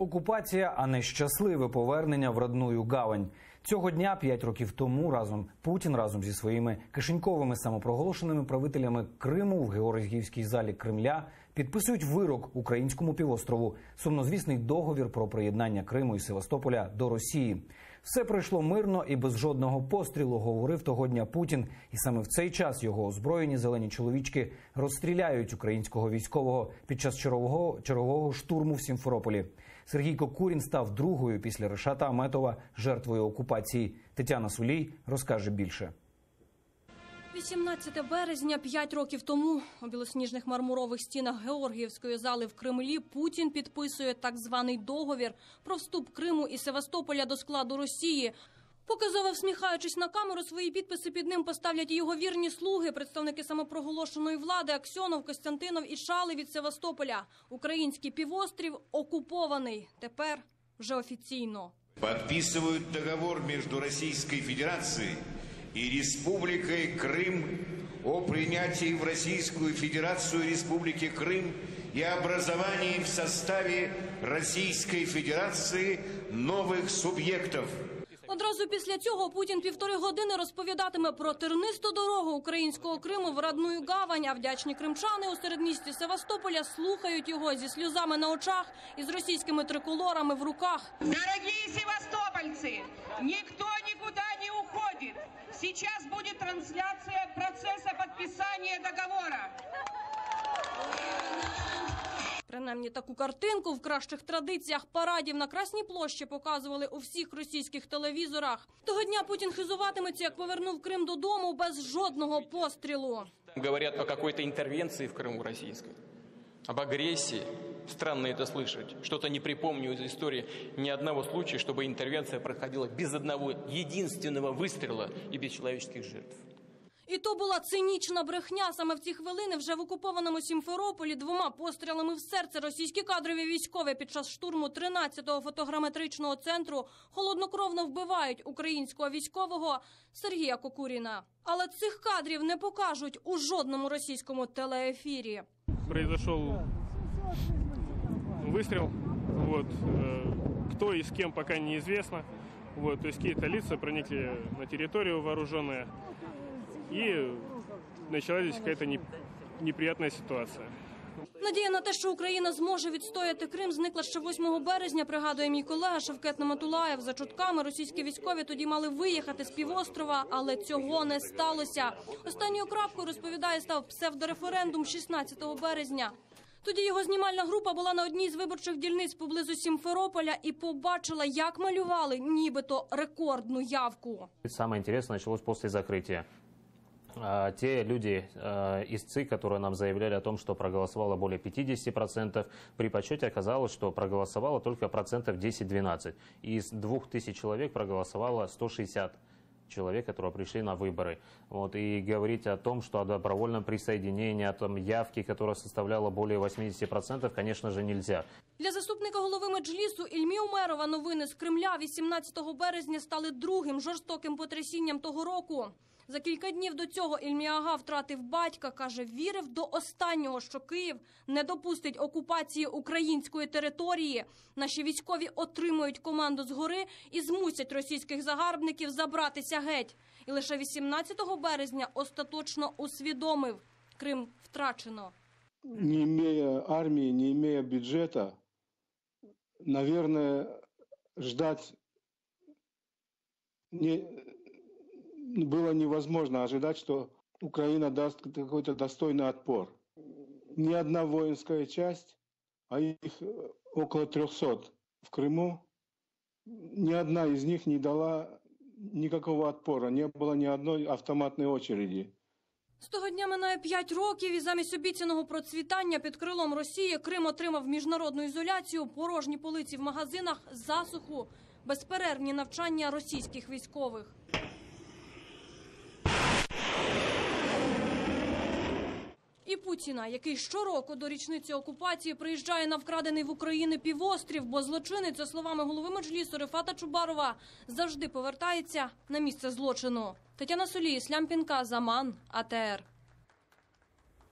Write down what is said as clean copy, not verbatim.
Окупація, а не щасливе повернення в родную гавань. Цього дня, 5 років тому, Путін разом зі своїми кишеньковими самопроголошеними правителями Криму в Георгіївській залі Кремля підписують вирок українському півострову – сумнозвісний договір про приєднання Криму і Севастополя до Росії. Все пройшло мирно і без жодного пострілу, говорив того дня Путін. І саме в цей час його озброєні зелені чоловічки розстріляють українського військового під час чергового штурму в Сімферополі. Сергій Кокурін став другою після Решата Аметова жертвою окупації. Тетяна Сулій розкаже більше. 18 березня, 5 років тому, у білосніжних мармурових стінах Георгіївської зали в Кремлі Путін підписує так званий договір про вступ Криму і Севастополя до складу Росії. Показово всміхаючись на камеру, свої підписи під ним поставлять і його вірні слуги, представники самопроголошеної влади Аксьонов, Костянтинов і Шали від Севастополя. Український півострів окупований. Тепер вже офіційно. Підписують договор між Російською Федерацією и Республикой Крым о принятии в Российскую Федерацию Республики Крым и образовании в составе Российской Федерации новых субъектов. Одразу після цього Путін 1,5 години розповідатиме про тернисту дорогу українського Криму в родную гавань, а вдячні кримчани у середмісті Севастополя слухають його зі сльозами на очах і з російськими триколорами в руках. Дорогі севастопольці, ніхто нікуди не уходить. Сейчас будет трансляция процесса подписания договора. Принаймні таку картинку в кращих традиціях парадів на Красній площі показували у всіх російських телевізорах. Того дня Путін хизуватиметься, як повернув Крим додому без жодного пострілу. Говорять о какой-то интервенции в Крыму российской, об агрессии. Странно это слышать. Что-то не припомню из истории ни одного случая, чтобы интервенция проходила без одного единственного выстрела и без человеческих жертв. І то була цинічна брехня. Саме в ці хвилини вже в окупованому Сімферополі 2 пострілами в серце російські кадрові військові під час штурму 13-го фотограметричного центру холоднокровно вбивають українського військового Сергія Кокуріна. Але цих кадрів не покажуть у жодному російському телеефірі. Произошел выстрел. Кто и с кем пока неизвестно. То есть какие-то лица проникли на территорию вооруженные. И началась здесь какая-то неприятная ситуация. Надія на те, що Україна зможе відстояти Крим, зникла ще 8 березня, пригадує мій колега Шевкет Наматулаєв. За чутками, російські військові тоді мали виїхати з півострова, але цього не сталося. Останньою крапкою, розповідає, став псевдореферендум 16 березня. Тоді його знімальна група була на одній з виборчих дільниць поблизу Сімферополя і побачила, як малювали нібито рекордну явку. Саме цікаве почалось після закриття. Те люди из ЦИК, которые нам заявляли о том, что проголосовало более 50%, при подсчете оказалось, что проголосовало только 10-12%. Из 2000 человек проголосовало 160 человек, которые пришли на выборы. И говорить о том, что о добровольном присоединении, о том явке, которая составляла более 80%, конечно же, нельзя. Для заступника голови Меджлісу Ільмі Умерова новини з Кремля 18 березня стали другим жорстоким потрясінням того року. За кілька днів до цього Ільмі Ага втратив батька, каже, вірив до останнього, що Київ не допустить окупації української території. Наші військові отримують команду згори і змусять російських загарбників забратися геть. І лише 18 березня остаточно усвідомив – Крим втрачено. Не имея армии, не имея бюджета, наверное, ждать было невозможно ожидать, что Украина даст какой-то достойный отпор. Ни одна воинская часть, а их около 300 в Крыму, ни одна из них не дала никакого отпора, не было ни одной автоматной очереди. З того дня минає 5 років, і замість обіцяного процвітання під крилом Росії Крим отримав міжнародну ізоляцію, порожні полиці в магазинах, засуху, безперервні навчання російських військових. І Путіна, який щороку до річниці окупації приїжджає на вкрадений в Україні півострів, бо злочинець, за словами голови Меджлісу Рефата Чубарова, завжди повертається на місце злочину. Тетяна Сулій, Ислам Пінка, Заман, АТР.